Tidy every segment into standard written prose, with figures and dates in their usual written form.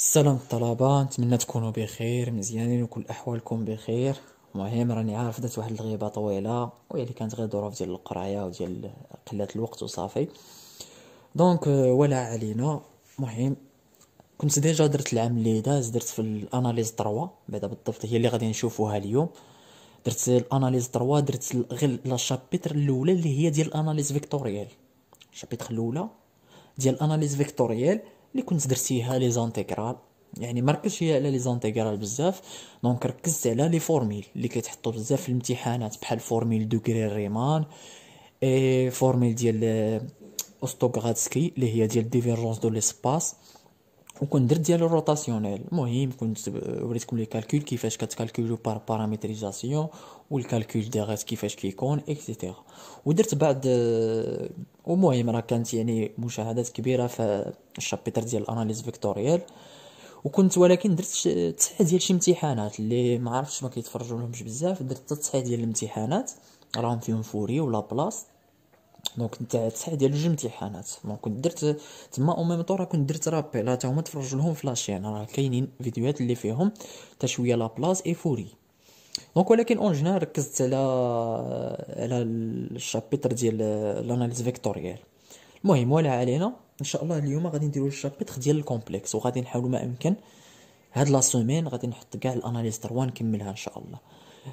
السلام الطلبة، نتمنى تكونوا بخير مزيانين وكل أحوالكم بخير. المهم راني عارف درت واحد الغيبة طويلة وهي اللي كانت غير ظروف ديال القراية وديال قلة الوقت وصافي. ولا علينا. المهم كنت ديجا درت العام اللي داز، درت في الاناليز 3 بعدا بالضبط هي اللي غادي نشوفوها اليوم. درت الاناليز 3، درت غير لا شابيتر الاولى اللي هي ديال الاناليز فيكتوريال. الشابيتر الاولى ديال الاناليز فيكتوريال اللي كنت درتيها لي زانتيغرال، يعني مركزش هي على لي زانتيغرال بزاف. دونك ركزت على لي فورميل اللي كيتحطوا بزاف في الامتحانات، بحال فورميل دوغري ريمان، اي فورميل ديال اوستوغراتسكي اللي هي ديال ديفيرجونس دو ليسباس. وكنت درت ديال الروتاسيونيل. المهم كنت وريتكم لي كالكول كيفاش كتكالكولو بار بارامتريزاسيون، والكالكول ديغيت كيفاش كيكون اكسيتيرا. ودرت بعد المهم راه كانت يعني مشاهدات كبيره في الشابيتر ديال الاناليز فيكتوريال. ولكن درت 9 ديال شي امتحانات اللي ما عرفتش ما كيتفرجوا لهمش بزاف. درت 9 ديال الامتحانات راهم فيهم فوري ولا بلاص. دونك نتا 9 ديال جوج امتحانات. دونك كنت درت تما او ميم طون راه كنت درت رابيل، حتى هما تفرجوا لهم في لاشين، راه كاينين فيديوهات اللي فيهم حتى شويه لا بلاص اي فوري. ولكن اون جنرال ركزت على الشابيتر ديال الاناليز فيكتوريال. المهم ولا علينا، ان شاء الله اليوم غادي نديرو الشابيتر ديال الكومبلكس، وغادي نحاولوا ما امكن هاد لا سومين غادي نحط كاع الاناليز 3 نكملها ان شاء الله.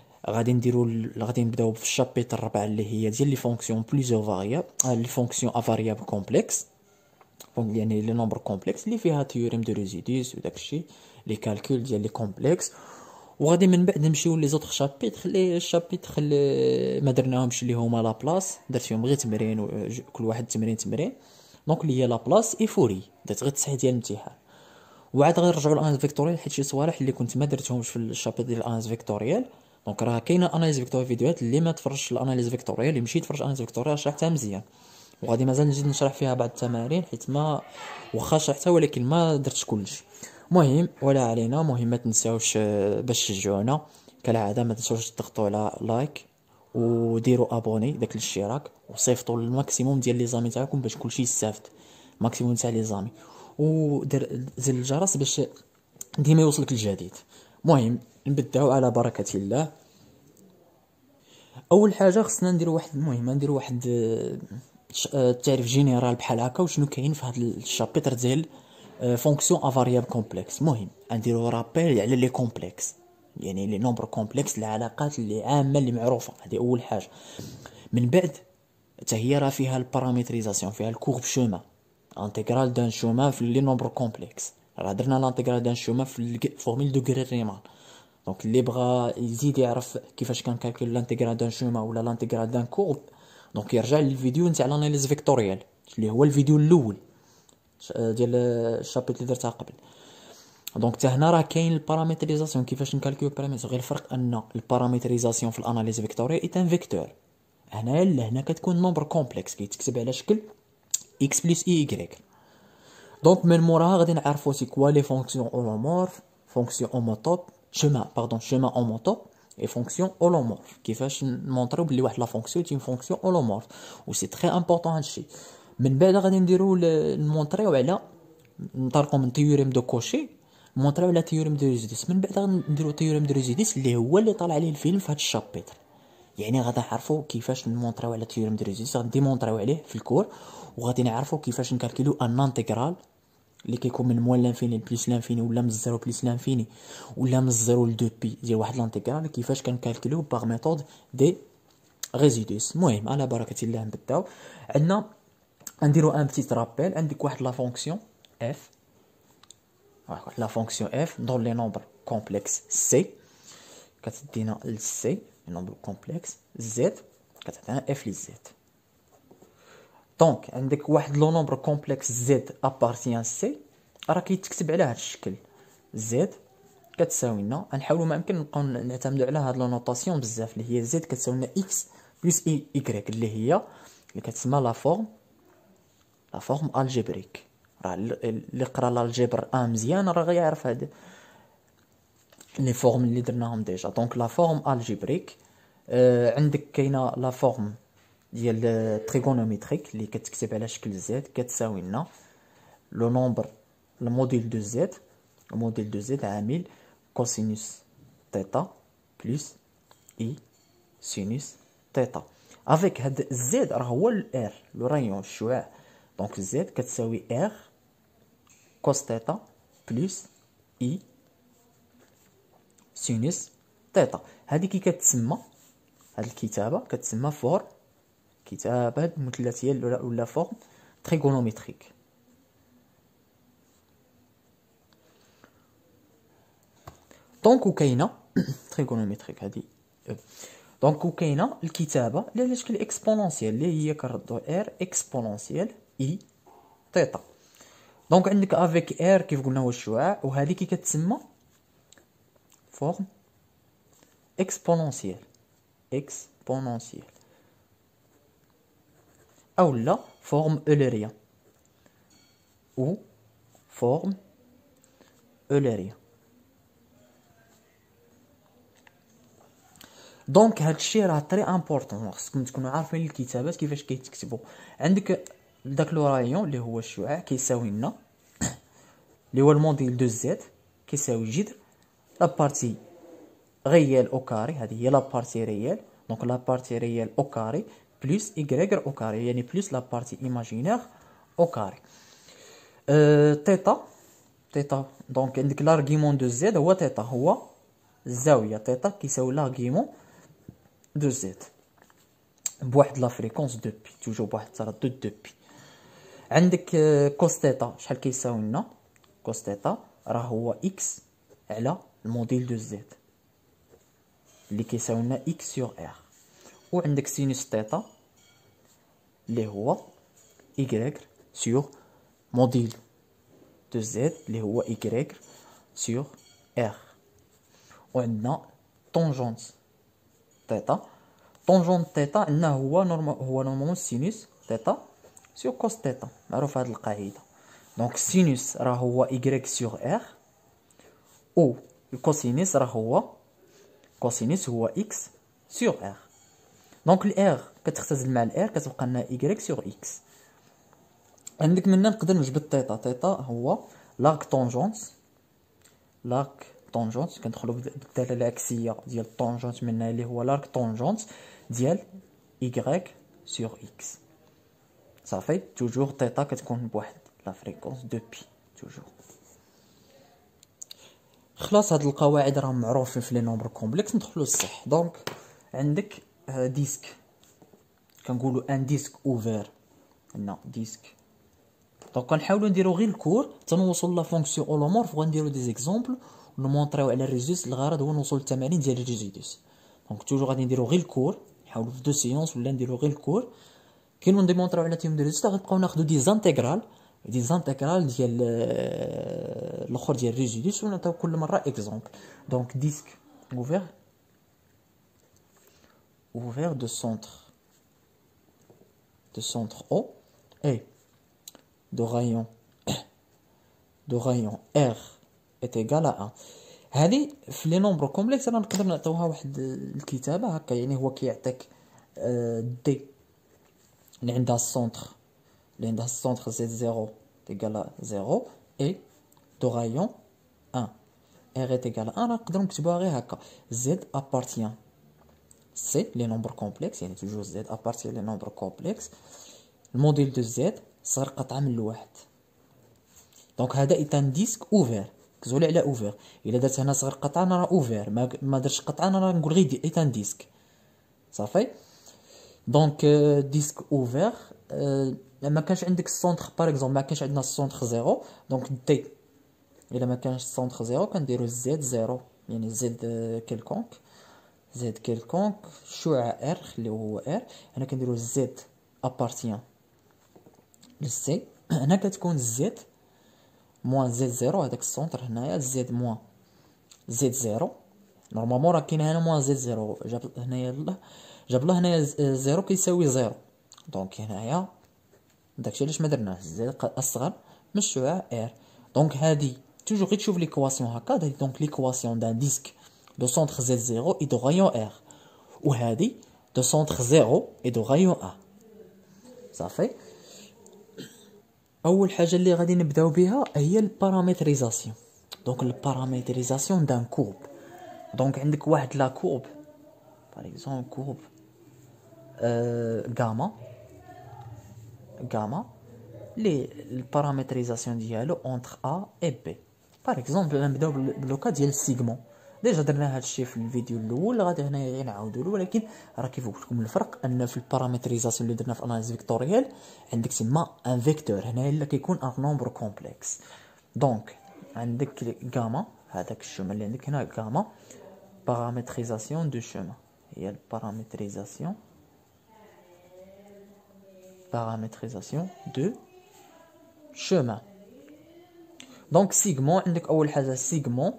غادي نبداو في الشابيتر 4 اللي هي ديال لي فونكسيون بليزيور فاريابل، لي فونكسيون افاريابل كومبلكس، يعني لي نومبر كومبلكس اللي فيها تيوريم دو ريزيديس وداكشي لي كالكول ديال لي كومبلكس. وغادي من بعد نمشيو لي زوطخ شابيتر. لي الشابيتر اللي ما درناهمش اللي هما لا بلاص، درت فيهم غير تمرين كل واحد تمرين. اللي هي لا بلاص اي فوري درت غير 9 ديال الامتحان. وعاد غنرجعوا للاناليز فيكتوريال حيت شي صوالح اللي كنت ما درتهمش في الشابيتر ديال الاناليز فيكتوريال. راه كاينه اناليز فيكتوريال فيديوهات اللي ما تفرجش الاناليز فيكتوريال يمشي يتفرج الاناليز فيكتوريال شرحتها مزيان. وغادي مازال نزيد نشرح فيها بعض التمارين حيت ما واخا شرحتها ولكن ما درتش كلشي. المهم ولا علينا. المهم ما تنساوش باش تشجعونا كالعاده ما تنساوش تضغطوا على لايك وديروا ابوني داك الاشتراك وصيفطوا الماكسيموم ديال لي زامي تاعكم باش كلشي يستافد، ماكسيموم تاع لي زامي. ودير زر الجرس باش ديما يوصلك الجديد. المهم نبداو على بركه الله. اول حاجه خصنا نديرو واحد تعريف جينيرال بحال هكا وشنو كاين في هذا الشابيتر ديال فونكسيون افاريابل كومبلكس. المهم نديرو رابيل على لي كومبلكس، يعني لي نومبر كومبلكس، العلاقات اللي عامه اللي معروفه. هذه اول حاجه. من بعد حتى هي راه فيها البارامتريزاسيون، فيها الكورب شومان، انتغرال دان شومان في لي نومبر كومبلكس. راه درنا لانتغرال دان شومان في الفورميل دوغري ريمان. اللي بغى يزيد يعرف كيفاش كنكالكول لانتيغرال دان شوما ولا لانتيغرال دان كورب، يرجع للفيديو نتاع الاناليز فيكتوريال اللي هو الفيديو الاول ديال الشابيت اللي درتها قبل. حتى هنا راه كاين البارامتريزاسيون كيفاش نكالكول بارامتر. غير الفرق ان البارامتريزاسيون في الاناليز فيكتوريال ايت ان فيكتور. هنا كتكون نومبر كومبلكس كيتكتب على شكل اكس بلس اي ايكغيك. من موراها غادي نعرفو سي كوا لي فونكسيون اولومورف، فونكسيون اوموتوب، chemin homotope et fonction holomorphe. كيفاش نمونطريو بلي واحد لا فونكسيون تي فونكسيون holomorphe و سي تري امبورطون هادشي. من بعد غادي نديرو نمونطريو على نطلقو من تيوريم دو كوشي، نمونطريو على تيوريم دو ريزيديس. من بعد غنديرو تيوريم دو ريزيديس اللي هو اللي طالع عليه الفيلم في هاد الشابيتر. يعني غادي نعرفو كيفاش نمونطريو على تيوريم دو ريزيديس، غنديمونطريو عليه في الكور. وغادي نعرفو كيفاش نكالكولو ان انتغرال اللي كيكون من موان لانفيني بلس لانفيني ولا من الزيرو بلس لانفيني ولا من الزيرو ل 2 بي ديال واحد لانتيغرال كيفاش كنكالكوليو باغ ميثود دي ريزيدوس. المهم على بركه الله نبداو. عندنا نديرو ان بتيت رابيل. عندك واحد لا فونكسيون اف، واحد لا فونكسيون اف دون لي نومبر كومبلكس سي كتدينا للسي نومبر كومبلكس زد كتعطينا اف للزد. عندك واحد لو نومبر كومبلكس زد ابارتيان سي راه كيتكتب على هذا الشكل زد كتساوي لنا. غنحاولوا ما يمكن نبقاو نعتمدوا على هاد لو نوطاسيون بزاف اللي هي زد كتساوي لنا اكس بلس اي ايكغيك اللي كتسمى لا فورم الجبريك. راه اللي قرا الجبر مزيان راه غيعرف هاد لي فورم اللي درناهم ديجا. لا فورم الجبريك عندك كاينه لا فورم ديال تريغونوميتريك اللي كتكتب على شكل زد كتساوي لنا لو نومبر الموديل دو زد الموديل دو زد عامل كوسينوس تيتا بلس اي سينوس تيتا. افيك هاد الزد راه هو الار لو رايون الشعاع، دونك زد كتساوي ار كوس تيتا بلس اي سينوس تيتا. هادي كي كتسمى هاد الكتابه كتسمى فورم كتابه مثلثيه ولا فورم تريغونومتريك. دونك وكاينه تريغونومتريك هادي. دونك وكاينه الكتابه اللي على شكل اكسبونونسيال اللي هي كنردو ار اكسبونونسيال اي تيتا. دونك عندك افيك ار كيف قلنا هو الشعاع، وهذه كي كتسمى فورم اكسبونونسيال او لا فورم اوليريان او فورم اوليريان. دونك هادشي راه تري امبورطون، خصكم تكونوا عارفين الكتابات كيفاش كيتكتبوا. عندك داك لو رايون اللي هو الشعاع كيساوي لنا اللي هو الموديل دو زد كيساوي جذر لا بارتي ريال او كاري، هذه هي لا بارتي ريال، دونك لا بارتي ريال او كاري بلس ايغريغ او كاري، يعني بلس لا بارتي ايماجينير او كاري. تيتا دونك عندك لارغيمون دو زد هو تيتا، هو الزاويه تيتا كيساوي لارغيمون دو زد بواحد لا فريكونس دو بي، توجور بواحد التردد دو بي. عندك كوس تيتا شحال كيساوي لنا؟ كوس تيتا راه هو اكس على الموديل دو زد اللي كيساوي لنا اكس سور ار. وعندك سينوس تيتا اللي هو y سور موديل دو زد اللي هو y سور ار. وعندنا طونجونت تيتا، طونجونت تيتا عندنا هو نورمالمون سينوس تيتا سور كوس تيتا، معروف هاد القاعده. دونك سينوس راه هو y سور ار، و الكوسينوس راه هو كوسينوس هو x سور ار. دونك الار كتختزل مع الار كتبقى لنا y سور x. عندك منا نقدر نجبد تيتا، تيتا هو لاك طونجونت كندخلو بالداله العكسيه ديال الطونجونت منها اللي هو لاك طونجونت ديال y سور x. صافي توجور تيتا كتكون بواحد لا فريكونس دو بي توجور. خلاص هاد القواعد راهم معروفين في لي نومبر كومبلكس، ندخلو للصح. دونك عندك ديسك كنقولوا ان ديسك اوفير، هنا ديسك. دونك كنحاولوا نديرو غير الكور حتى نوصلوا لا فونكسيون اولومورف، وغنديرو دي زيكزامبل ونمونطريو على الريزولت. الغرض هو نوصل للتمارين ديال الريزولت. دونك توجور غادي نديرو غير الكور، نحاولوا في دو سيونس ولا نديرو غير الكور كي نديمونطريو على تيم دو ريزولت. غنبقاو ناخذوا دي زانتيغرال ديال الاخر ديال ريزولت ونعطيو كل مره اكزومبل. دونك ديسك ouvert de centre O et de rayon R est égal à 1. هذه في لي نومبر كومبلكس راه نقدر نعطيوها واحد الكتابه هكا، يعني هو كيعطيك دي اللي عندها السونتر Z0 égal à 0 et de rayon 1 R est égal à 1. نقدروا نكتبوها غير هكا Z appartient C les nombres complexes، يعني toujours Z appartient les nombres complexes. الموديل دو Z صغر قطعه من الواحد. دونك هذا ايتان ديسك اوفير، كزولي على اوفير. الا درت هنا صغر قطعه انا راه اوفير، ما درتش قطعه انا راه نقول غير ايتان ديسك. صافي دونك ديسك اوفير. ما كانش عندك السونتر باغ اكزومبل، ما كانش عندنا السونتر زيرو، دونك دي الا ما كانش السونتر زيرو كنديرو زد زيرو، يعني زد كيلكونك شعاع ار خليوه هو ار. هنا كنديرو زد ابارتيان للسي. هنا كتكون زد موان زد زيرو، هذاك السونتر هنايا زد موان زد زيرو. نورمالمون راه كاين هنا موان زد زيرو، جاب له هنايا زيرو كيساوي زيرو. دونك هنايا داكشي علاش ما درناهش زد اصغر من الشعاع ار. دونك هادي توجور غير تشوف ليكواسيون هكا، دونك ليكواسيون دان ديسك دو سونتر زد زيرو اي دو رايون ار، وهادي دو سونتر زيرو اي دو رايون ا. صافي اول حاجه اللي غادي نبداو بها هي البارامتريزاسيون. دونك البارامتريزاسيون دان كورب. دونك عندك واحد لا كورب باغ اكزومبل كورب غاما لي البارامتريزاسيون ديالو اونتر ا اي بي. باغ اكزومبل نبداو باللوكا ديال السيغمون. ديجا درنا هاد الشيء في الفيديو الاول، غادي هنايا غير نعاودو، ولكن راه كيف قلت لكم الفرق ان في البارامتريزاسيون اللي درنا في اناليز فيكتوريال عندك تما ان فيكتور، هنايا الا كيكون ان نومبر كومبلكس. دونك عندك غاما، هذاك الشوما اللي عندك هنا غاما بارامتريزاسيون دو شوما، هي البارامتريزاسيون دو chemin. دونك سيغمون عندك اول حاجه سيغمون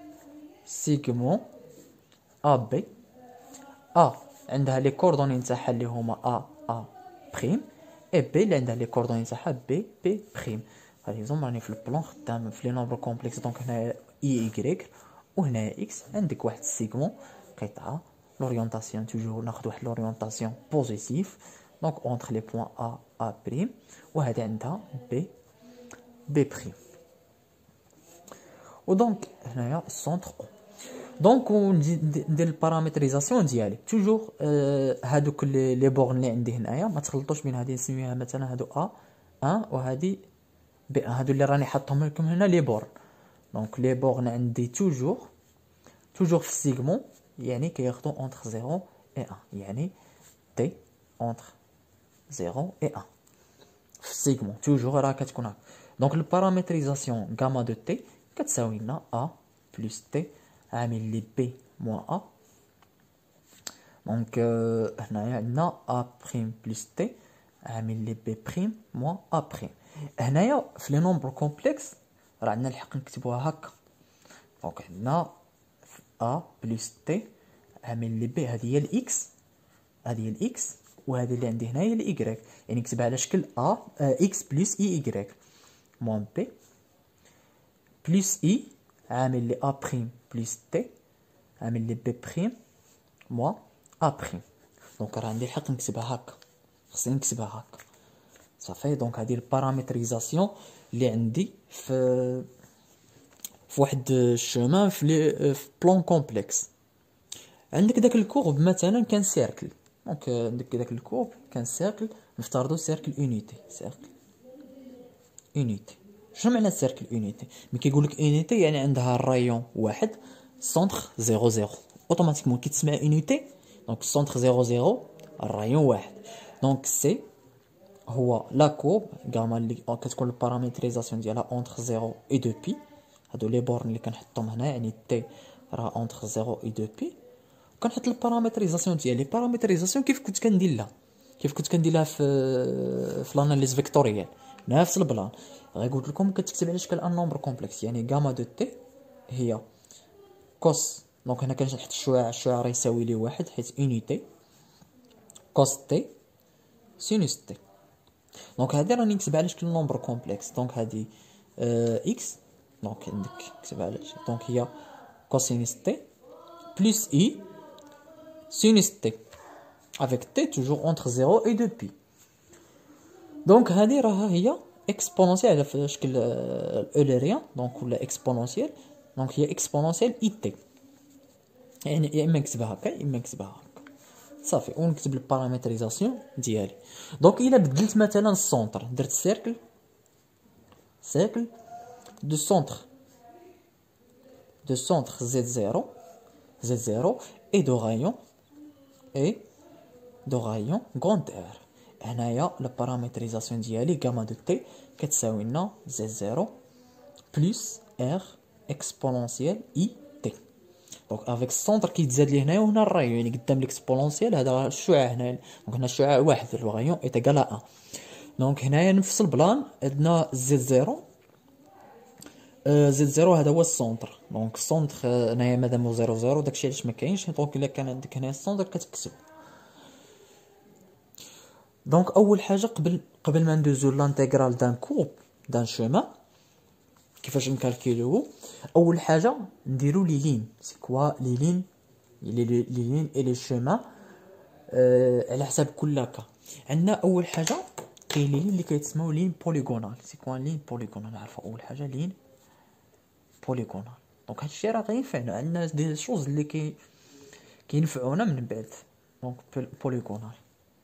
ا بي. ا عندها لي كوردوني نتاعها اللي هما ا بريم، اي بي اللي عندها لي كوردوني نتاعها بي بريم. باغ اكزومبل راني في البلان خدام في لي نومبر كومبلكس، دونك هنا اي ايكغيك وهنا اكس. عندك واحد سيغمون قطعه، لورينتاسيون توجور ناخذ واحد لورينتاسيون بوزيتيف، دونك اونتر لي بوين ا بريم، وهذه عندها بي بريم. ودونك هنايا السونتر او. دونك ندير البارامتريزاسيون ديالي توجور هادوك لي بورن اللي عندي هنايا ما تخلطوش بين هذه، نسميوها مثلا هادو ا 1 وهذه بي 1، هادو اللي راني حاطهم لكم هنا لي بورن. دونك لي بورن عندي توجور في السيغمون، يعني كياخدو اونتر 0 اي 1، يعني تي اونتر 0 اي 1 في السيغمون توجور راه كتكون هكا. دونك البارامتريزاسيون غاما دو تي كتساوي لنا ا بلس تي عامل لي بي موان ا. دونك هنايا عندنا ا بريم بلس تي عامل لي بي بريم موان ا بريم. هنايا في لي نومبر كومبلكس راه عندنا الحق نكتبوها هكا. دونك عندنا ا بلس تي عامل لي بي، هذه هي الاكس، وهذه اللي عندي هنا هي الايكغيك، يعني نكتبها على شكل ا اكس بلس اي ايكغيك موان بي بلس اي عامل لي ا بريم بلس تي عامل لي بي بريم موان ا بريم. دونك راه عندي الحق نكتبها هكا، خصني نكتبها هكا صافي. دونك هذه البارامتريزاسيون اللي عندي في واحد الشومان في بلون كومبلكس. عندك داك الكورب مثلا كان سيركل، دونك عندك داك الكورب كان سيركل، نفترضوا سيركل اونيتي. شنو معنى سيركل اونيتي؟ ملي كيقول لك اونيتي يعني عندها الرايون واحد، سونتر 0 اوتوماتيكمون كي تسمع اونيتي دونك سونتر 0 الرايون واحد. دونك سي هو لا كورب غاما اللي كتكون البارامتريزاسيون ديالها اونتر 0 اي 2 بي. هادو لي بورن اللي كنحطهم هنا، يعني تي راه اونتر 0 اي 2 بي. كنحط البارامتريزاسيون ديالي. البارامتريزاسيون كيف كنت كندير لها في لاناليز فيكتوريال نفس البلان. غير قلت لكم كتكتب على شكل ان نومبر كومبلكس، يعني غاما دو تي هي كوس. دونك هنا كنحط الشعاع راه يساوي لي واحد حيت اونيتي كوس تي سينوس تي. دونك هادي راني نكتبها على شكل نومبر كومبلكس. دونك هادي اكس، دونك عندك كتبها على دونك هي كوسينوس تي بلس اي سينوس تي avec t toujours entre 0 et 2 pi. دونك هذه راها هي اكسبونونسيال على في شكل اوليريان، دونك ولا اكسبونونسيال. دونك هي اكسبونونسيال اي تي، يعني يا اما نكتبها هكا يا اما نكتبها هكا صافي، ونكتب البارامتريزاسيون ديالي. دونك الا بدلت مثلا السونتر، درت سيركل دو سونتر z0 et de rayon grand R. هنايا البارامتريزاسيون ديالي غاما دو تي كتساوي لنا z0 بلس r اكسبونونسيال اي تي. دونك افيك السونتر كيتزاد لي هنايا وهنا الرايون، يعني قدام الاكسبونونسيال هذا الشعاع هنا، دونك هنا الشعاع واحد الرايون اي تيغال 1. دونك هنايا نفس البلان عندنا z0 هذا هو السونتر. دونك السونتر هنايا مادام 0 داكشي علاش ما كاينش. دونك الا كان عندك هنايا السونتر كتكتب. دونك اول حاجه قبل ما ندوزو لانتيغرال دان كورب دان شومان كيفاش نكالكيلوه، اول حاجه نديرو لي لين. سي كوا لي لين اي لي شومان على حساب كل كا. عندنا اول حاجه كاين لي لين اللي كيتسموا لين بوليغونال. سي كوا لين بوليغونال نعرفوا اول حاجه لين بوليغونال. دونك هادشي راه غينفعنا، عندنا دي شوز اللي كينفعونا من بعد. دونك بوليغونال.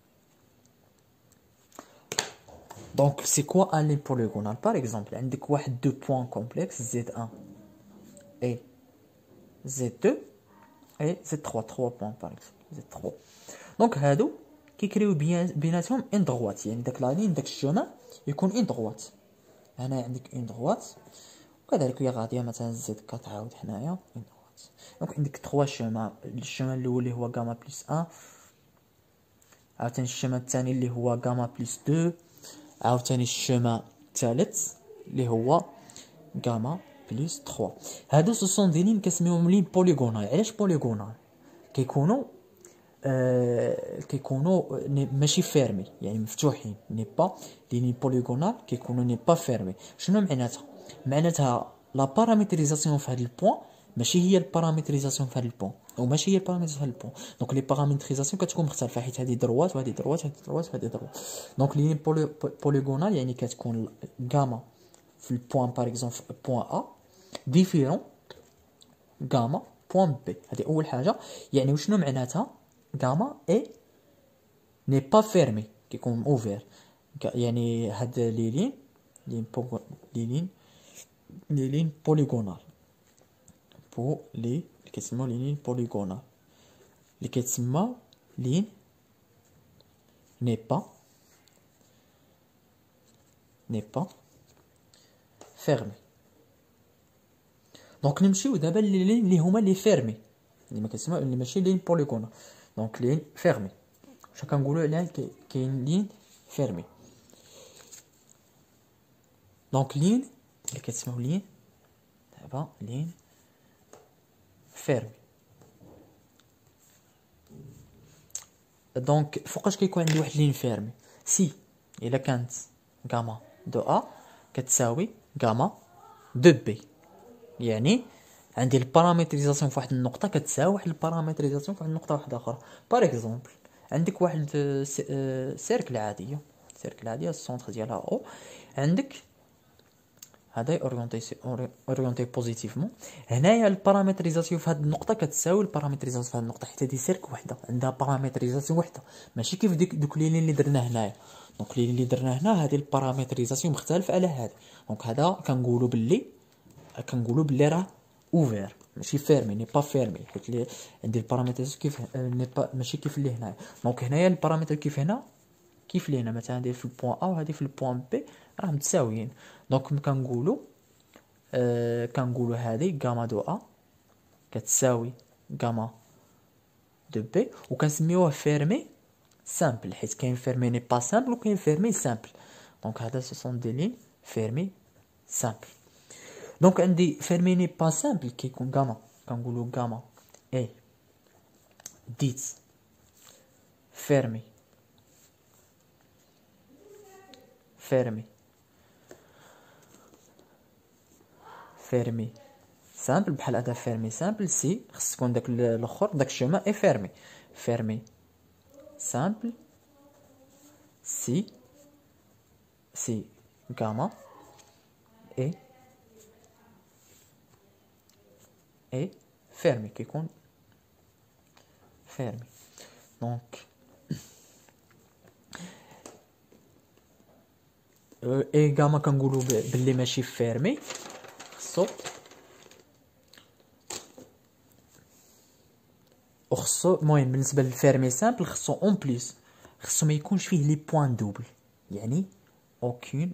دونك سي كوا ان لين بوليغونال؟ باغ اكزومبل عندك واحد دو بوين كومبلكس زد 1 اي زد 2 اي زد 3 بوين باغ اكزومبل زد 3. دونك هادو كيكريو بيناتهم ان دغوات، يعني داك لا لين داك الشومان يكون ان دغوات. هنا عندك ان دغوات، وكذلك هي غاديه مثلا زد 4 عاود هنايا ان دغوات. دونك عندك 3 شومان. الشومان الاول اللي هو غاما بلس 1، عاوتاني الشومان الثاني اللي هو غاما بلس 2، عاوتاني الشومان الثالث اللي هو غاما بلس 3. هادو سوسون دي لين كنسميوهم لين بوليغونال. علاش بوليغونال؟ كيكونوا ماشي فيرمي، يعني مفتوحين. ني با لين بوليغونال كيكونوا ني با فيرمي. شنو معناتها؟ معناتها لا بارامتريزاسيون في هاد البوين ماشي هي البارامتريزاسيون في هاد البوين، وماشي هي البارامتريزاسيون في هاد البوين. دونك لي بارامتريزاسيون كتكون مختلفه، حيت هادي دروات وهادي دروات وهادي دروات وهادي دروات. دونك لين بوليغونال يعني كتكون غاما في البوين باغ اكزومبل في بوين ا ديفيرون غاما بوين بي. هادي اول حاجه. يعني وشنو معناتها؟ غاما اي ني با فيرمي، كيكون اوفير. يعني هاد لي لين بوليغونال اللي كيتسموا لين بوليغونال، اللي كيتسمى لين ني با فيرمي. دونك نمشيو دابا لين اللي هما لي فيرمي، اللي ما كنسمعوا اللي ماشي لين بوليغونال. دونك لين فيرمي واش كنقولوا عليها؟ كاين لين فيرمي. دونك لين اللي كتسمعوا لين دابا لين فيرمي. دونك فوقاش كيكون عندي واحد لين فيرمي؟ سي الا كانت غاما دو ا كتساوي غاما دو بي، يعني عندي البارامتريزاسيون في واحد النقطه كتساوي واحد البارامتريزاسيون في واحد النقطه واحده اخرى. باغ اكزومبل عندك واحد سيركل عاديه، السونتر ديالها او، عندك هذا اورينتي بوزيتيفمون. هنايا البارامتريزاسيون في هذه النقطه كتساوي البارامتريزاسيون في هذه النقطه، حيت هذه سيرك وحده عندها بارامتريزاسيون وحده، ماشي كيف دوك لي اللي درنا هنايا. دونك لي اللي درنا هنا هذه البارامتريزاسيون مختلفه على هذه. دونك هذا كنقولوا باللي راه اوفير ماشي فيرمي، ني با فيرمي، حيت لي عندي البارامتريزاسيون كيف ني با ماشي كيف اللي هنايا. دونك هنايا البارامتر كيف هنا كيف لينا، مثلا هذه في البوان ا وهذه في البوان بي راه متساويين. دونك كنقولوا هذه غاما دو ا كتساوي غاما دو بي، وكنسميوه فيرمي سامبل، حيت كاين فيرمي ني با سامبل وكاين فيرمي سامبل. دونك هذا سون دي لين فيرمي سامبل. دونك عندي فيرمي ني با سامبل كيكون غاما، كنقولوا غاما اي ديت فيرمي سامبل. بحال هذا فيرمي سامبل سي خص تكون داك الاخر داك الشومان اي فيرمي سامبل سي غاما اي فيرمي كيكون فيرمي. دونك اي غاما كنقولوا باللي ماشي فيرمي، خصو المهم بالنسبه للفيرمي سامبل خصو اون بليس خصو ما يكونش فيه لي بوين دوبل، يعني اوكين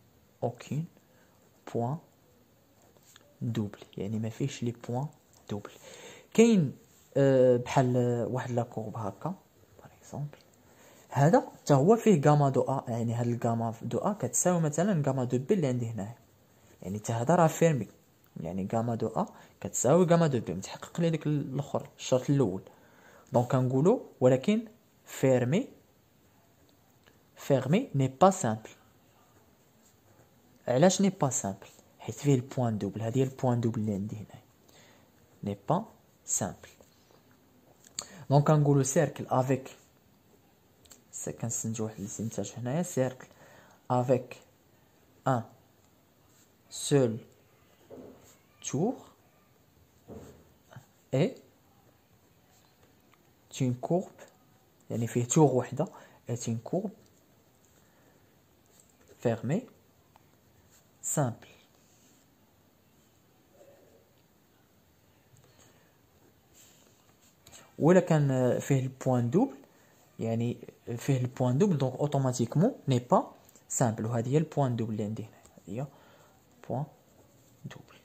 بوين دوبل، يعني ما فيهش لي بوين دوبل. كاين بحال واحد لا كورب هكا باغ اكزومبل، هذا حتى هو فيه غاما دو ا، يعني هاد الغاما دو ا كتساوي مثلا غاما دو بي اللي عندي هنايا، يعني حتى هذا راه فيرمي، يعني غاما دو ا كتساوي غاما دو بي، متحقق لي داك الاخر الشرط الاول. دونك كنقولوا ولكن فيرمي ني با سامبل. علاش ني با سامبل؟ حيت فيه البوين دوبل، هذه هي البوين دوبل اللي عندي هنا، ني با سامبل. دونك كنقولوا سيركل افيك كنستنتجو واحد الاستنتاج هنايا، سيركل افيك ان سول tour est une courbe يعني فيه tour وحدة est une courbe fermée simple. ولا كان فيه البوان دوبل يعني فيه البوان دوبل دونك اوتوماتيكمون ني با سامبل. وهذه هي البوان دوبل اللي عندي هنا، هي بوان دوبل.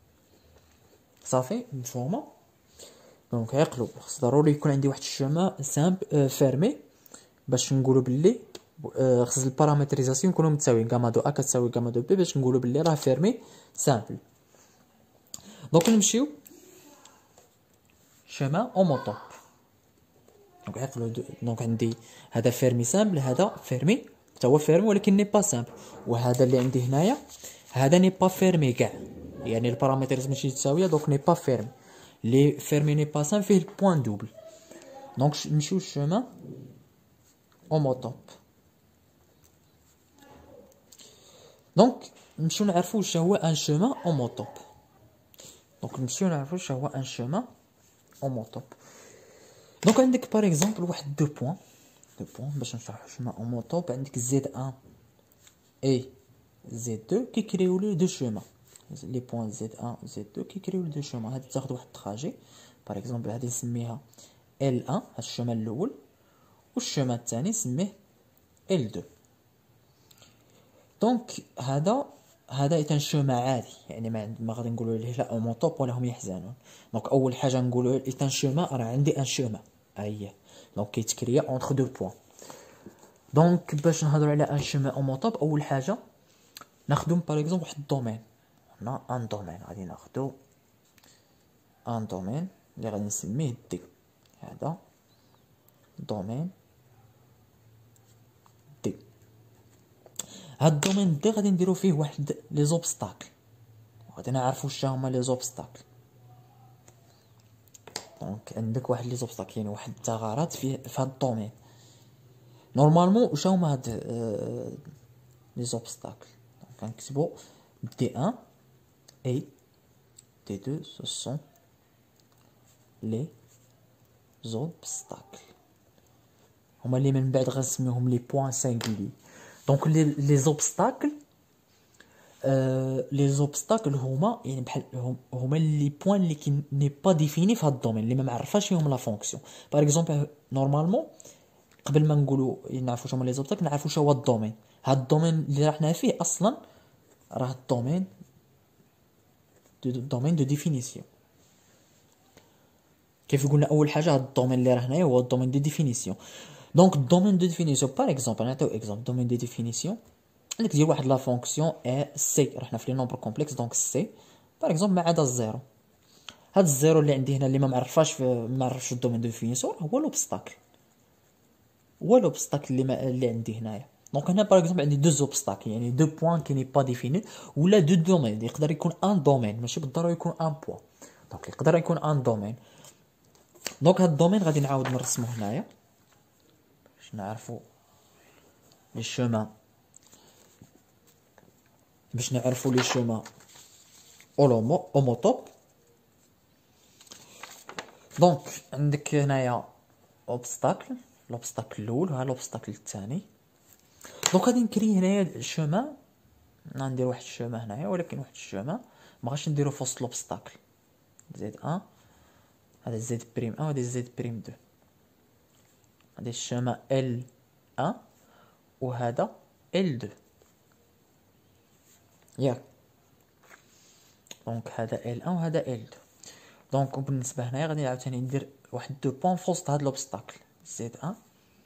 صافي مفهومه. دونك عقلوا خص ضروري يكون عندي واحد الشوما سامبل فيرمي باش نقولوا باللي خص البارامتريزاسيون يكونوا متساويين، غاما دو ا كتساوي غاما دو بي باش نقولوا باللي راه فيرمي سامبل. دونك نمشيو شوما اوموطوب. دونك عقلوا دونك عندي هذا فيرمي سامبل، هذا فيرمي حتى هو فيرمي ولكن ني با سامبل، وهذا اللي عندي هنايا هذا ني با فيرمي كاع، يعني البارامترز ماشي متساويه دونك ني با فيرمي. لي فيرمي ني با سامبل فيه البوان دوبل. دونك نمشيو الشوما اوموطوب. دونك نمشيو نعرفو واش هو ان شوما اوموطوب. دونك نمشيو نعرفو واش هو ان شوما اوموطوب. دونك عندك باغ اكزومبل واحد دو بوين باش نشرحو شوما اوموطوب. عندك زد 1 اي زد 2 كيكريو لي دو شوما، لي بوين زد 1 زد 2 كيكريو لي دو شوما. هادي تاخد واحد التراجي باغ اكزومبل هادي نسميها ال 1 هاد الشوما الاول، والشوما الثاني نسميه ال 2. دونك هذا ايتان شوما عادي، يعني ما غادي نقولوا ليه لا اوموطوب ولا هم يحزنون. دونك اول حاجه نقولوا ايتان شوما راه عندي ان شوما هي دونك كيتكريا اونتر دو بوين. دونك باش نهضروا على ان شوما اوموطوب اول حاجه ناخذوا باغ اكزومبل واحد الدومين. هنا ان دومين غادي ناخذوا ان دومين اللي غادي نسميه دي. هذا دومين دي. هاد الدومين دي غادي نديرو فيه واحد لي زوبستاكل، غادي نعرفوا واش هما لي زوبستاكل. دونك عندك واحد لي زوبستاكل يعني واحد الثغرات في هاد الدومين. نورمالمون واش هما هاد لي زوبستاكل؟ دونك غنكتبو دي 1 اي دي 2 سو سون لي زوبستاكل، هما اللي من بعد غنسميوهم لي بوين سانغولي. دونك لي زوبستاكل لي زوبستاكل هما يعني بحال هما لي بوين اللي كي ني با ديفيني في هاد الدومين، اللي ما معرفاش فيهم لا فونكسيون. باغ اكزومبل نورمالمون قبل ما نقولوا نعرفوا شنو هما لي زوبستاكل نعرفوا شنو هو الدومين. هاد الدومين اللي راحنا فيه اصلا راه الدومين دو ديفينيسيون. كيف قلنا اول حاجه هاد الدومين اللي راه هنايا هو الدومين دو ديفينيسيون. دونك الدومين دو ديفينيسيون باغ اكزومبل نعطيو اكزومبل دومين دو ديفينيسيون عندك دير واحد لا فونكسيون ا سي، رحنا في لي نومبر كومبلكس دونك سي باغ اكزومبل ما عدا الزيرو. هاد الزيرو اللي عندي هنا اللي ما معرفش الدومين دو ديفينيسيون هو لوبستاكل، هو لوبستاكل اللي عندي هنايا. دونك هنا باغ اكزومبل عندي دو زوبستاكل يعني دو بوين كي ني با ديفيني، ولا دو دومين يقدر يكون ان دومين ماشي بالضروره يكون ان بوين. دونك يقدر يكون ان دومين. دونك هاد الدومين غادي نعاود نرسمو هنايا باش نعرفو لي شوما، باش نعرفو لي شوما اوموطوب. دونك عندك هنايا اوبستاكل، لوبستاكل الاول وها لوبستاكل الثاني. دونك غادي نكري هنايا شوما، ندير واحد الشوما هنايا ولكن واحد الشوما ما غاش نديرو في وسط لوبستاكل. زد 1 هذا زد بريم 1 وهذا زد بريم 2، هذا الشوما ال 1 وهذا ال 2 ياك. دونك هذا ال 1 وهذا ال 2. دونك بالنسبه هنايا غادي عاوتاني ندير واحد دو بوين في وسط هاد لوبستاكل زد 1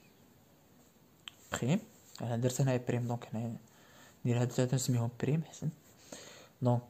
بريم. انا درت هنايا بريم دونك هنايا ندير هاد الثلاثه نسميهم بريم حسن. دونك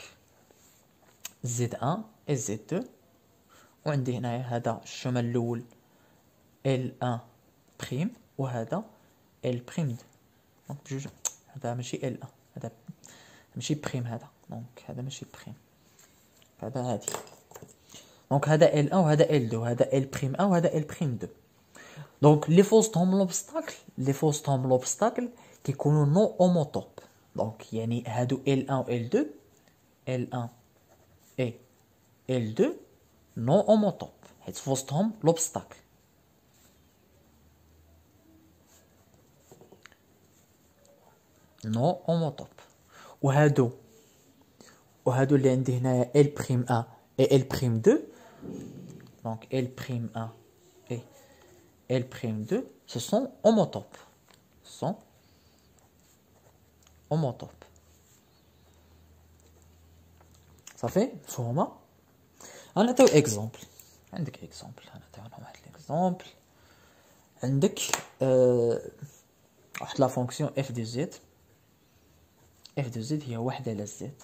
زد 1 اي زد 2 وعندي هنايا هذا الشوما الاول ال 1 بريم وهذا ال بريم 2. دونك بجوج هذا ماشي ال 1 هذا ماشي بريم، هذا دونك هذا ماشي بريم هذا عادي. دونك هذا ال 1 وهذا ال 2 وهذا ال بريم 1 وهذا ال بريم 2. دونك لي فوسطهم لوبستاكل كيكونوا نو اوموطوب. دونك يعني هادو ال 1 و ال 2 ال 1 اي ال دو نو اوموتوب حيت في وسطهم لوبستاكل. نو اوموتوب. وهادو اللي عندي هنايا ال بريم ا اي ال بريم دو. دونك ال بريم ا اي ال بريم دو سو سون اوموتوب. سون اوموتوب. صافي مفهومه. غنعطيو اكزومبل. عندك اكزومبل، غنعطيو واحد الاكزومبل. عندك واحد لا فونكسيون اف دو زد. اف دو زد هي واحد على زد.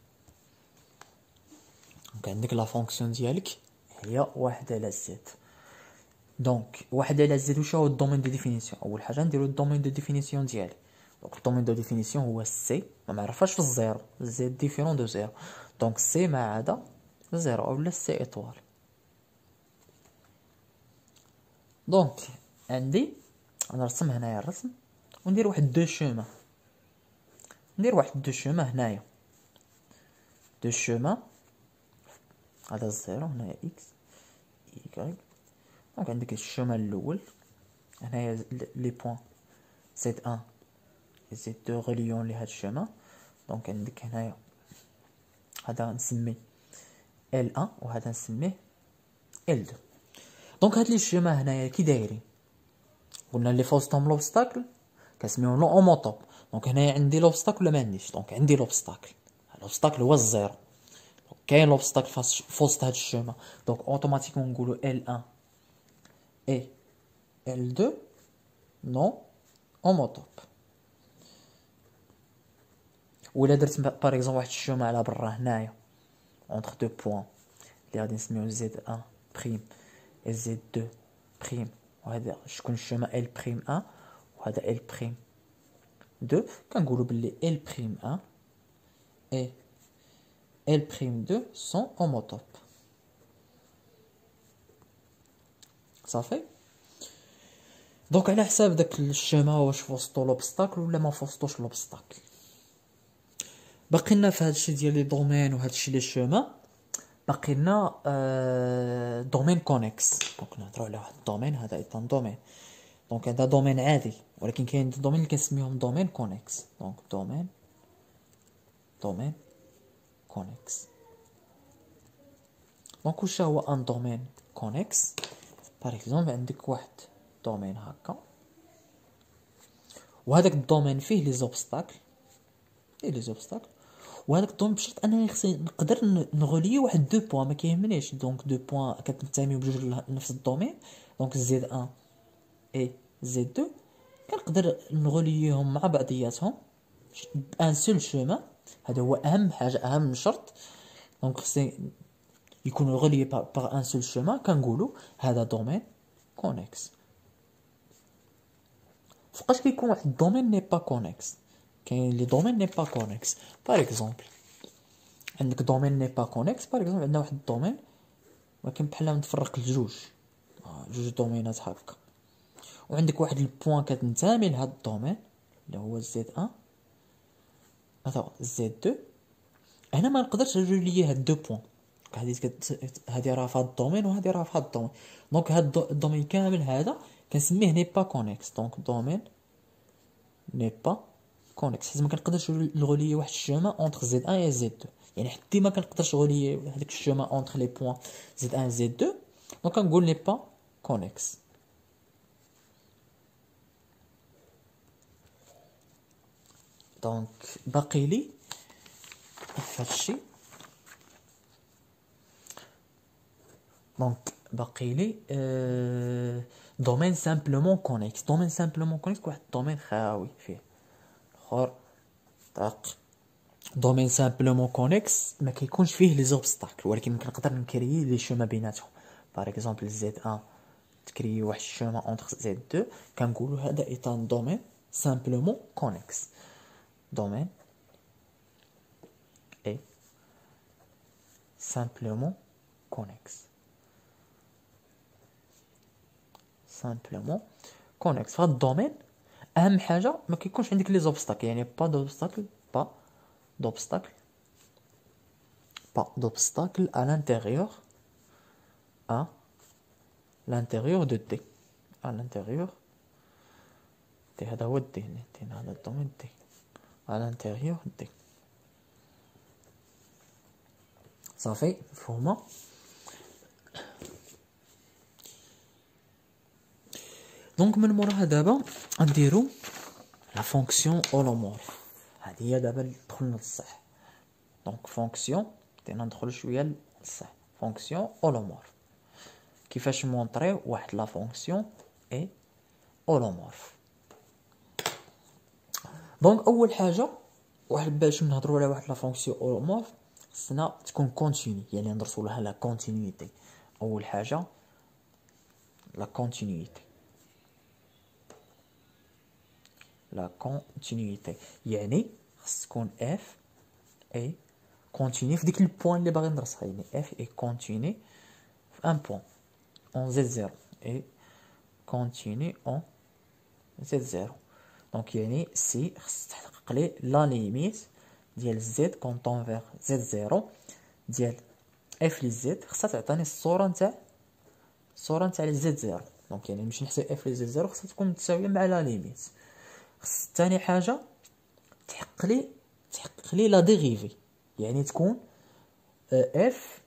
دونك عندك لا فونكسيون ديالك هي واحد على زد. دونك واحد على زد واش هو الدومين دو ديفينيسيون؟ اول حاجه نديرو الدومين دو ديفينيسيون ديالي. دونك الدومين دو ديفينيسيون هو سي، ما معرفاش في الزيرو، زد ديفيرون دو زيرو. دونك سي ما عدا زيرو اولا سي ايطوال. دونك عندي غنرسم هنايا الرسم وندير واحد دو شومان. ندير واحد دو شومان هنايا. دو شومان هذا الزيرو هنايا اكس ايكغيك. دونك عندك الشومان الاول هنايا لي بوين زد ان زد دو غليون لهاد الشومان. دونك عندك هنايا هذا نسميه ال ان وهذا نسميه ال دو. دونك هاد لي الشومان هنايا كي دايرين؟ قلنا لي فوسطهم لوبستاكل كنسميوهم لو اوموتوب. دونك هنايا عندي لوبستاكل ولا ما عنديش؟ دونك عندي لوبستاكل. لوبستاكل هو الزيرو. كاين لوبستاكل في وسط هاد الشومان. دونك اوتوماتيكمون نقولو ال ان اي ال دو نو اوموتوب. ولا درت باغ اكزومبل واحد الشومان على برا هنايا اونتر دو بوين اللي غادي نسميو زد ان بريم و زد دو بريم، وهذا شكون الشومان ال بريم ان وهذا ال بريم دو. كنقولو بلي ال بريم ان اي ال بريم دو سون اوموتوب. صافي. دونك على حساب داك الشومان واش فوسطو لوبستاكل ولا ما فوسطوش لوبستاكل. باقي لنا في هادشي ديال لي دومين وهادشي لي شومان باقي لنا دومين كونيكس. دونك نهضروا على واحد الدومين، هذا ايطان دومين. دونك هذا دومين عادي، ولكن كاين دومين اللي كنسميوهم دومين كونيكس. دونك دومين كونيكس. دونك واش هو ان دومين كونيكس؟ باغ اكزومبل عندك واحد دومين هكا وهذاك الدومين فيه لي زوبستاكل وهذاك الدومين بشرط انني خصني نقدر نغولي واحد دو بوين ما كيهمنيش. دونك دو بوين كتنتميو بجوج لنفس الدومين. دونك زد ان اي زد دو كنقدر نغوليهم مع بعضياتهم بان سول شومان. هذا هو اهم حاجه، اهم شرط. دونك خصني يكونوا غوليي باغ ان سول شومان. كنقولوا هذا دومين كونيكس. فوقاش كيكون واحد الدومين ني با كونيكس؟ كاين لي دومين ني با كونيكس. باغ اكزومبل عندك دومين ني با كونيكس. باغ اكزومبل عندنا واحد الدومين ولكن بحال متفرق لجوج، جوج دومينات هكا. وعندك واحد البوين كتنتمي لهاد الدومين اللي هو زد ان هذا زد دو. هنا ما نقدرش نجولي هاد دو بوين. هادي راه في هاد الدومين وهادي راه في هاد الدومين. دونك هاد الدومين كامل هذا كنسميه ني با كونيكس. دونك دومين ني با كونيكس حيت ما كنقدرش نغولي واحد الشومان اونتر زد ان و زد دو. يعني حتى ما كنقدرش نغولي هذاك الشومان اونتر لي بوين زد ان زد دو. دونك كنقول ني با كونيكس. دونك باقي لي هادشي. دونك باقي لي دومين سامبلومون كونيكس. دومين سامبلومون كونيكس واحد الدومين خاوي فيه اخر طاق. دومين سامبلومون كونيكس ما كيكونش فيه لي زوبستاكل ولكن كنقدر نكريي لي شومان بيناتهم. باغ اكزومبل زد ان تكريي واحد الشومان اونتر زد دو. كنقولوا هذا ايطان دومين سامبلومون كونيكس. دومين اي سامبلومون كونيكس. سامبلومون كونيكس. في هاد الدومين اهم حاجه ما كيكونش عندك لي زوبستاكل، يعني با دوبستاكل pas d'obstacle à l'intérieur de D. À l'intérieur D. هذا هو D. هذا الدومين D. À l'intérieur D. صافي مفهومة. دونك من موراها دابا نديرو لا فونكسيون اولومورف. هذه هي دابا اللي دخلنا للصح. دونك فونكسيون بدينا ندخل شويه للصح. فونكسيون اولومورف كيفاش مونطريو واحد لا فونكسيون اي اولومورف. دونك اول حاجه واحد باش نهضروا على واحد لا فونكسيون اولومورف خصنا تكون كونتيني، يعني ندرسوا لها لا كونتينيتي. اول حاجه لا كونتينيتي. لا كونتينيتي يعني خص تكون اف اي كونتيني في ديك البوان اللي باغي ندرسها، يعني اف اي كونتيني في ان بوان اون زد زيرو اي كونتيني اون زد زيرو. دونك يعني سي خص تحقق لي لا ليميت ديال زد كونطون فيغ زد زيرو ديال اف لي زد خصها تعطيني الصوره نتاع لي زد زيرو. دونك يعني نمشي نحسب اف لي زد زيرو خصها تكون متساويه مع لا ليميت. خص ثاني حاجه تحقق لي لا ديريفي، يعني تكون اف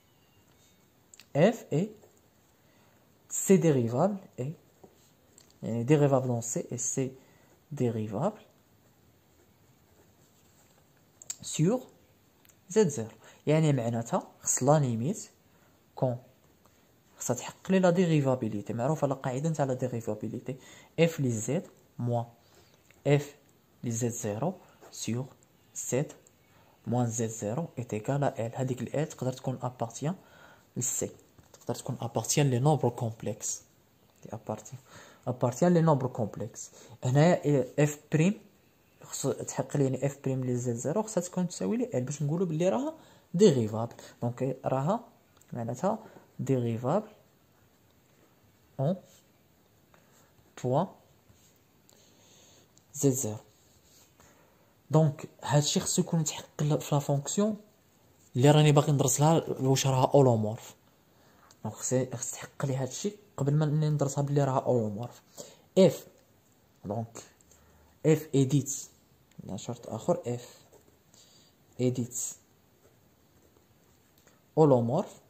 اي سي ديريفابل اي يعني ديريفابل دون سي اي سي ديريفابل سور زد زيرو. يعني معناتها خص لا ليميت كون خصها تحقق لي لا ديريفابيليتي. معروفه لا قاعده نتاع لا ديريفابيليتي اف لي زد موان اف لي زد زيرو سور زد موان زد زيرو ايت ايكال ا ال. هذيك ال ال تقدر تكون ابارتيان للسي، تقدر تكون ابارتيان لي نومبر كومبلكس، ابارتيان لي نومبر كومبلكس. هنايا اف بريم خص تحقق لي يعني اف بريم لي زد زيرو خصها تكون تساوي لي ال باش نقولوا بلي راها ديريفابل. دونك راها معناتها ديريفابل اون بوان زد زيرو. دونك هادشي خصو يكون متحقق في لا فونكسيون اللي راني باغي ندرس لها واش راها اولومورف. دونك خص تحقق لي هادشي قبل ما ندرسها بلي راها اولومورف. اف دونك اف ايديت شرط اخر اف ايديت اولومورف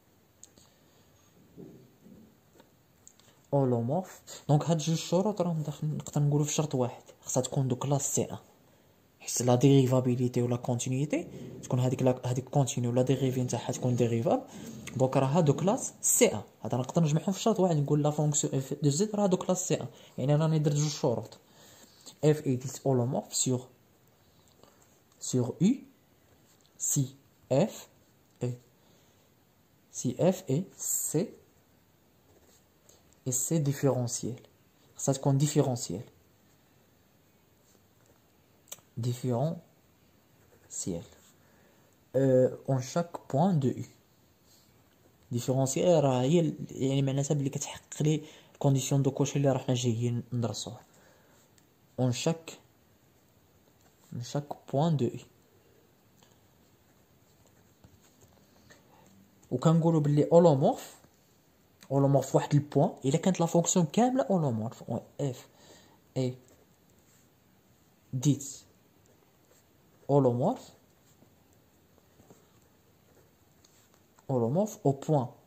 دونك هاد جوج شروط راهم نقدر نقولوا في شرط واحد خصها تكون دو كلاس سي ان، حيت لا ديريفابيليتي ولا كونتينيتي تكون هذيك كونتيني ولا ديريفي نتاعها تكون ديريفاب. دونك راها دو كلاس سي ان. هذا نقدر نجمعهم في شرط واحد نقول لا فونكسيون اف دو زد راه دو كلاس سي ان، يعني راني درت جوج شروط اف ايديت اولومورف سور U si f est C différentiel. Ça compte différentiel. En chaque point de U. ديفيرونسيال راه هي يعني معناتها بلي كتحقق لي الكونديسيون دو كوشي اللي راحنا جايين ندرسوها. اون شاك بوين دو اي. وكنقولوا باللي اولومورف واحد البوين الا كانت لا فونكسيون كامله اولومورف اف اي ديت اولومورف au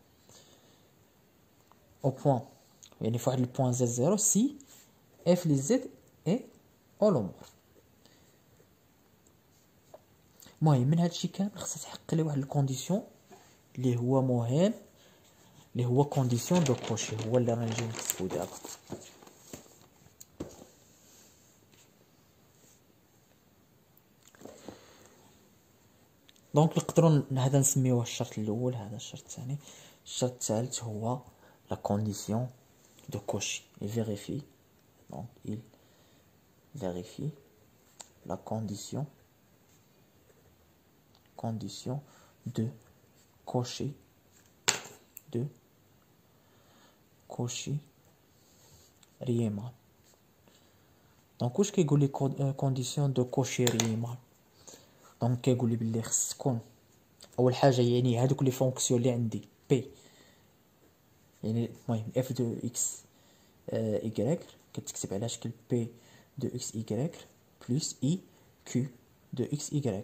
point يعني في واحد البوين زد زيرو سي اف لي زد اي اولومورف. المهم من هادشي كامل خصها تحقق لي واحد الكونديسيون اللي هو مهم، اللي هو كونديسيون دو كوشي، هو اللي راه نجي نكتبو دابا. دونك نقدروا هذا نسميوه الشرط الاول، هذا الشرط الثاني. الشرط الثالث هو لا كونديسيون دو كوشي. il vérifie donc il vérifie la condition de Cauchy Riemann. دونك واش كيقول لي كونديسيون دو كوشي ريمان؟ دونك كيقول لي بلي خص تكون اول حاجه يعني هادوك لي فونكسيون اللي عندي بي، يعني المهم اف دو اكس ايكغيك كتكتب على شكل بي دو اكس ايكغيك بلس اي كيو دو اكس ايكغيك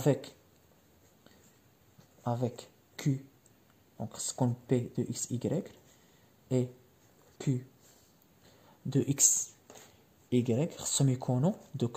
افيك كيو. دونك خص تكون بي دو اكس ايكغيك اي كيو دو اكس ايكغيك خصهم يكونوا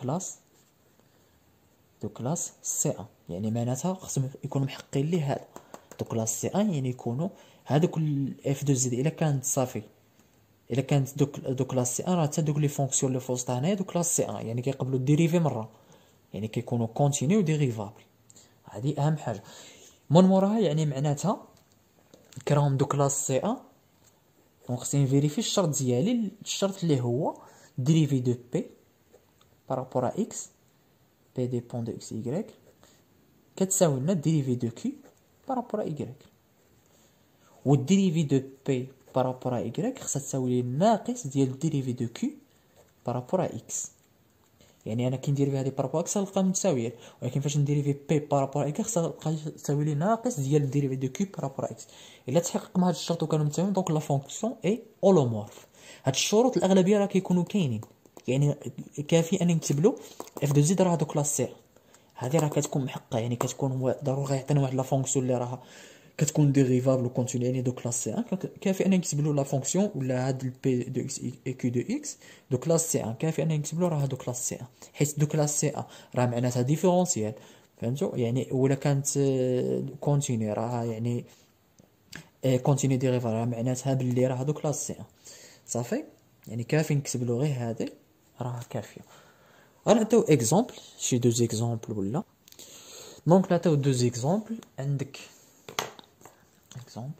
دو كلاس سي ان، يعني معناتها خصهم يكونوا محقين ليه هذا دو كلاس سي ان، يعني يكونوا هادوك اف دو زد الا كانت صافي، الا كانت دو كلاس سي ان راه حتى دوك لي فونكسيون اللي فوسطها هنايا دو كلاس سي ان، يعني كيقبلوا ديريفي مره، يعني كيكونوا كونتينيو ديريفابل. هذه اهم حاجه. من موراها يعني معناتها كراهم دو كلاس سي ان. دونك خصني نفيريفي الشرط ديالي، الشرط اللي هو ديريفي دو بي بارابور ا اكس بي ديبون دو اكس ايكغيك كتساوي لنا ديريفي دو كيو بارابور ا ايكغيك، والديريفي دو بي بارابور ا ايكغيك خصها تساوي لي الناقص ديال ديريفي دو كيو بارابور ا اكس. يعني انا كي ندير في هذه بارابور اكس غنلقى متساويين، ولكن فاش ندير في بي بارابور اكس خصها تساوي لي ناقص ديال ديريفي دو كيو بارابور اكس. الا تحقق مع هذا الشرط وكانوا متساويين دونك لا فونكسيون اي اولومورف. هاد الشروط الاغلبيه راه كيكونوا كاينين، يعني كافي ان نكتب له اف دو زد راه دو كلاس سي، هذه راه كتكون محققه، يعني كتكون ضروري غيعطينا واحد لا فونكسيون اللي راها كتكون ديريفابل وكونتينيو، يعني دو كلاس سي ان. كافي ان نكتب له لا فونكسيون ولا هاد البي دو اكس اي كيو دو اكس دو كلاس سي ان، كافي ان نكتب له راه دو كلاس سي ان، حيت دو كلاس سي ان راه معناتها ديفيرونسيال، فهمتوا؟ يعني ولا كانت كونتينيو راه يعني كونتينيو ديريفابل راه معناتها باللي راه دو كلاس سي ان. صافي، يعني كافي نكتب له غير هذه راه كافيه. غنعطيو اكزومبل، شي دوز اكزومبل ولا. دونك نعطيو دوز اكزومبل. عندك اكزومبل،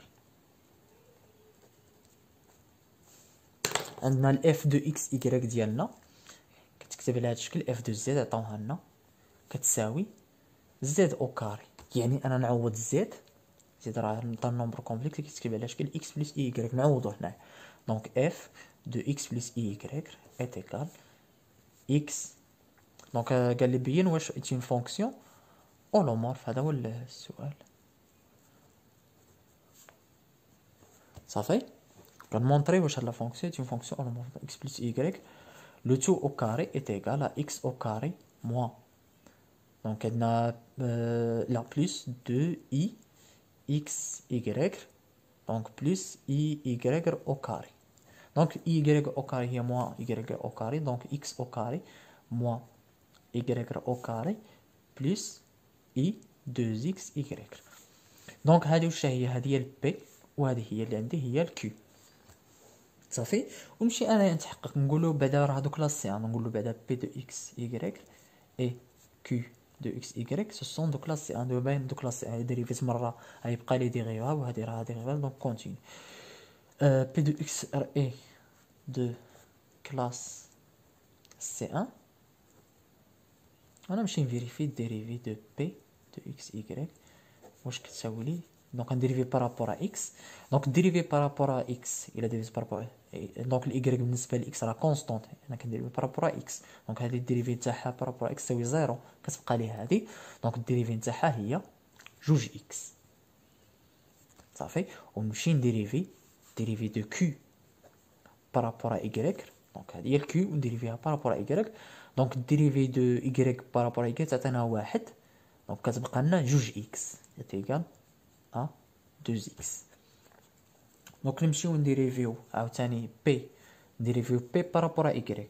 عندنا الاف دو اكس ايكغيك ديالنا كتكتب على هذا الشكل اف دو زد عطاوها لنا كتساوي زد او كاري، يعني انا نعوض زد راه نومبر كومبلكس كيتكتب على شكل اكس بلس اي ايكغيك، نعوضو هنا. دونك اف دو اكس بلس اي ايكغيك ايت ايكال اكس. دونك قال لي بين واش اون فونكسيون اولومورف، هذا هو السؤال. صافي كنمونطري واش هاد لا فونكسيون اون فونكسيون اولومورف. اكس بلس اي ايكغيك لو تو او كاري est égal à x au carré moins. Donc on a la plus de i x y, donc plus i y au carré. Donc i y au carré est moins y au carré, donc x au carré moins y au carré plus i 2x y. Donc هذه واش هي؟ هذه هي البي، وهذه هي اللي عندي هي الكيو. صافي، ونمشي انا نتحقق نقولوا بعدا راه دوك لاصي، نقولوا بعدا بي دو اكس ايكغيك اي كيو دو اكس ايكغيك سو سون دوك لاصي، دابا باين دوك لاصي هادي ديريفيت مره غيبقى لي ديغيغاب وهادي راه ديغيغاب دونك كونتيني. بي دو اكس ار اي دو كلاس سي ان. انا نمشي نفيريفي ديريفي دو بي دو اكس ايكغيك واش كتساوي لي. دونك نديريفي بارابور ا اكس، دونك ديريفي بارابور ا اكس الا ديريفيت بارابور دونك الايكغيك بالنسبه لاكس راه كونستونت، انا كنديريفي بارابور ا اكس، دونك هذه الديريفي تاعها بارابور ا اكس تساوي زيرو، كتبقى لي هذه. دونك الديريفي تاعها هي جوج اكس. صافي، ونمشي نديريفي ديريفي دو كيو بارابور ا ايكغيك، دونك هذه هي الكيو ونديريفيها بارابور ا ايكغيك. دونك ديريفي دو ايكغيك بارابور ا ايكغيك تعطينا واحد، دونك كتبقى لنا جوج اكس تيكال ا 2x. دونك نمشيو نديريفيو عاوتاني بي، نديريفيو بي بارابور ا ايكغيك.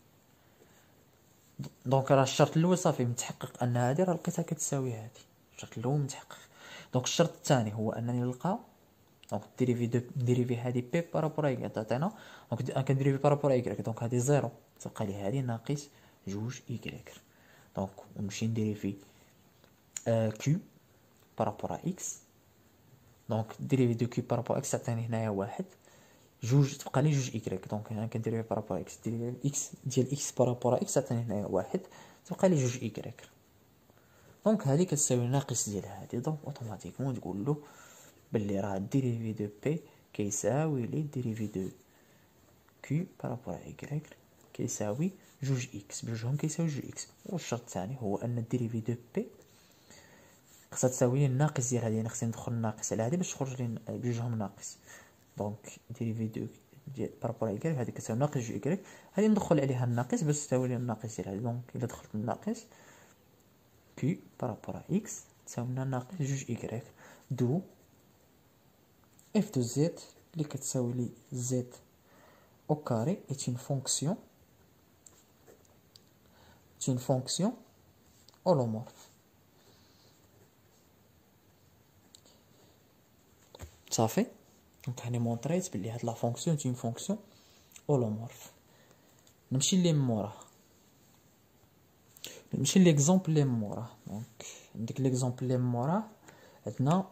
دونك راه الشرط الاول صافي متحقق ان هذه راه لقيتها كتساوي هذه، الشرط الاول متحقق. دونك الشرط الثاني هو انني نلقى دونك ديريفي هذه بي بارابور ا ايكغيك تعطينا، دونك كنديريفي بارابور ا ايكغيك، دونك هذه زيرو تبقى لي هذه ناقص جوج ايكغيك. دونك ونمشي نديريفي كيو بارابور ا اكس، دونك ديريفي دو كيو بارابور اكس تعطيني هنايا واحد، جوج تبقى لي جوج ايكغيك. دونك انا كندير بارابور اكس، دير اكس ديال اكس بارابور اكس تعطيني هنايا واحد، تبقى لي جوج ايكغيك. دونك هذه كتساوي ناقص ديال هذه، دونك اوتوماتيكمون تقول له باللي راه ديريفي دو بي كيساوي لي ديريفي دو كيو بارابور ايكغيك كيساوي جوج اكس، بجوجهم كيساوي جوج اكس. والشرط الثاني هو ان ديريفي دو بي خاصها تساوي لي الناقص ديال هادي، يعني خصني ندخل الناقص على هادي باش تخرج لي بجوجهم ناقص. دونك ديريفي دو ديال بارابور إيكغيك، هادي كتساوي ناقص جوج إيكغيك، هادي ندخل عليها الناقص باش تساوي لي الناقص ديال هادي. دونك إلا دخلت الناقص كي بارابور إكس تساوي لنا ناقص جوج إيكغيك، دو اف دو زد اللي كتساوي لي زد au carré est une fonction holomorphe. صافي. دونك هاني مونطريت بلي هاد لا فونكسيون اون فونكسيون holomorphe. نمشي لي موراه، نمشي ليكزومبل لي موراه. دونك عندك ليكزومبل لي موراه عندنا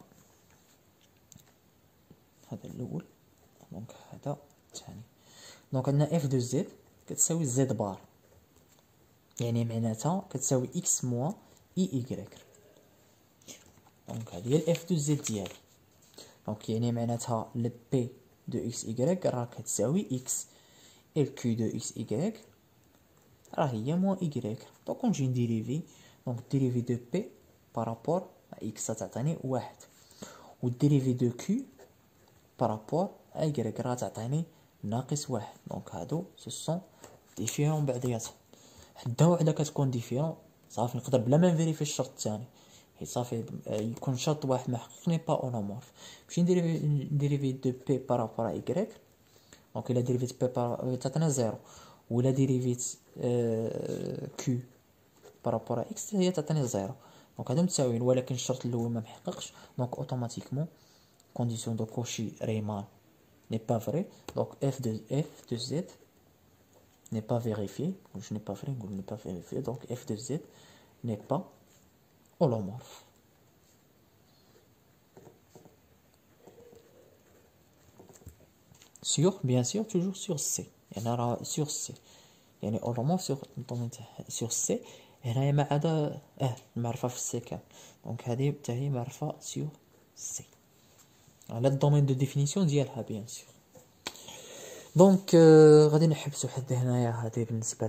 هذا الاول، دونك هذا الثاني. دونك عندنا اف دو زد كتساوي زد بار، يعني معناتها كتساوي اكس موان اي ايكغيك. دونك هذه هي الاف دو زد ديالي. دونك يعني معناتها ل بي دو اكس ايكغيك راه كتساوي اكس، اي الكيو دو اكس ايكغيك راه هي موان ايكغيك. دونك نجي نديريفي، دونك ديريفي دو بي بارابور اكس تعطيني واحد، و ديريفي دو كيو بارابور ايكغيك راه تعطيني ناقص واحد. دونك هادو سو سون ديفيرون بعضياتهم، حدا وحده كتكون ديفيرون صافي نقدر بلا ما نفيريفي الشرط الثاني، حيت صافي يكون شرط واحد محقق ني با اونومورف. ماشي نديريفي دو بي بارابور ايكغيك، دونك الا ديريفيت بي تعطينا زيرو، ولا ديريفيت كيو بارابور اكس هي تعطيني زيرو. دونك هادو متساويين، ولكن الشرط الاول ما محققش. دونك اوتوماتيكمون كونديسيون دو كوشي ريمان n'est pas vrai. Donc f de z n'est pas vérifié. Je n'ai pas vrai, je n'ai pas vérifié. Donc f de z n'est pas holomorphe. Sur, bien sûr, toujours sur C. Il y en aura sur C. Il y en a holomorphe sur C. هنا ما عدا المعرفة في السي كام. دونك هذه حتى هي معرفة sur C. على الدومين دو ديفينيسيون ديالها بيان سور. دونك غادي نحبسو حد هنايا. هادي بالنسبه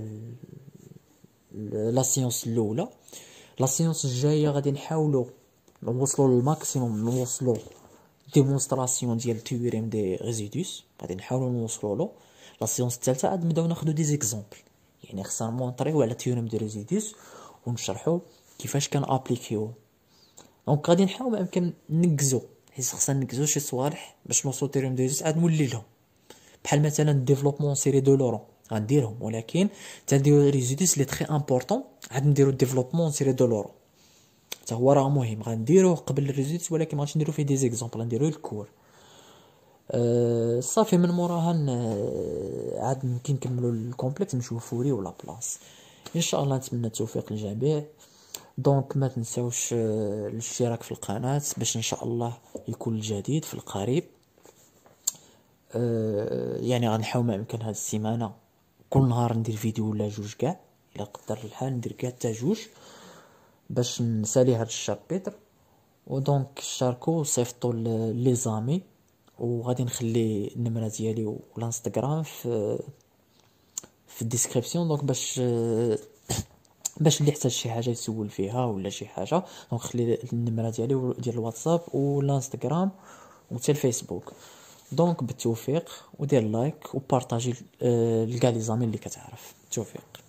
لا سيونس الاولى. لا سيونس الجايه غادي نحاولوا نوصلوا للماكسيموم، نوصلوا ديمونستراسيون ديال تيوريم دي ريزيدوس، غادي نحاولوا نوصلوا له. لا سيونس الثالثه غادي نبداو ناخذوا دي زيكزامبل، يعني خصنا نمونطريو على تيوريم دي ريزيدوس ونشرحوا كيفاش كان ابليكيو. دونك غادي نحاول ما يمكن ننجزو، حيت خصنا ننجزو شي صوالح باش نوصلوا تيوريم دي ريزيدوس عاد نولي لهم، بحال مثلا ديفلوبمون سيري دو لورون غنديرهم، ولكن تنديرو ريزيدوس لي تري امبورطون عاد نديرو ديفلوبمون سيري دو لورون حتى هو راه مهم، غنديروه قبل الريزيدوس ولكن ماغاديش نديرو فيه دي زيكزامبل، غنديرو الكور. صافي من موراها عاد يمكن نكملو الكومبلكس نمشيو فوري ولا بلاص. ان شاء الله نتمنى التوفيق للجميع. دونك ما تنساوش الاشتراك في القناه باش ان شاء الله يكون الجديد في القريب. يعني غنحاول ما يمكن هاد السيمانه كل نهار ندير فيديو ولا جوج كاع، الا قدر الحال ندير كاع حتى جوج باش نسالي هاد الشابيتر. ودونك شاركو صيفطوا لي زامي، وغادي نخلي النمره ديالي والانستغرام في الديسكريبسيون. دونك باش اللي يحتاج شي حاجه يسول فيها ولا شي حاجه، دونك خلي النمره ديالي ديال الواتساب والانستغرام وحتى الفيسبوك. دونك بالتوفيق، ودير لايك وبارطاجي لكاع لي زامي اللي كتعرف. توفيق.